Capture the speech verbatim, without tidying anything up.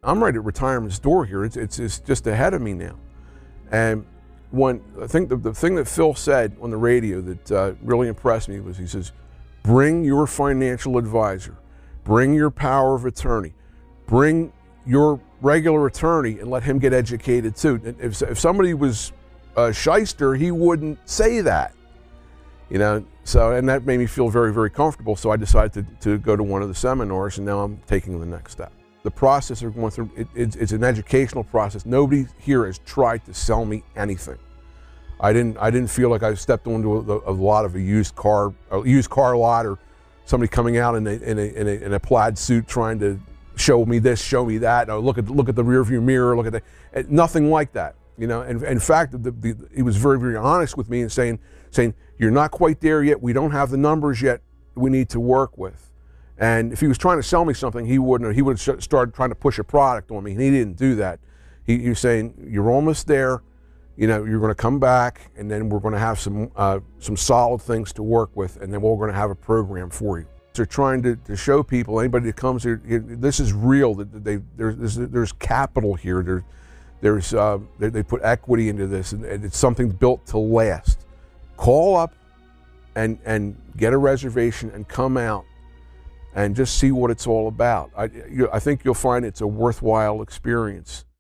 I'm right at retirement's door here. It's, it's, it's just ahead of me now. And when, I think the, the thing that Phil said on the radio that uh, really impressed me was he says, bring your financial advisor, bring your power of attorney, bring your regular attorney and let him get educated too. And if, if somebody was a shyster, he wouldn't say that. You know, so, and that made me feel very, very comfortable. So I decided to, to go to one of the seminars, and now I'm taking the next step. The process they're going through, it, it's, it's an educational process. Nobody here has tried to sell me anything. I didn't, I didn't feel like I stepped onto a, a lot of a used car, a used car lot, or somebody coming out in a, in a, in a, in a plaid suit trying to show me this, show me that. No, look at, look at the rearview mirror, look at that. Nothing like that. You know, and, and in fact, the, the, he was very, very honest with me and saying, saying, you're not quite there yet. We don't have the numbers yet. We need to work with. And if he was trying to sell me something, he wouldn't. He would have started trying to push a product on me, and he didn't do that. He, he was saying, you're almost there. You know, you're going to come back, and then we're going to have some uh, some solid things to work with, and then we're going to have a program for you. They're trying to, to show people, anybody that comes here, this is real. That they there's there's capital here. There, there's uh, they, they put equity into this, and it's something built to last. Call up and and get a reservation and come out and just see what it's all about. I, you, I think you'll find it's a worthwhile experience.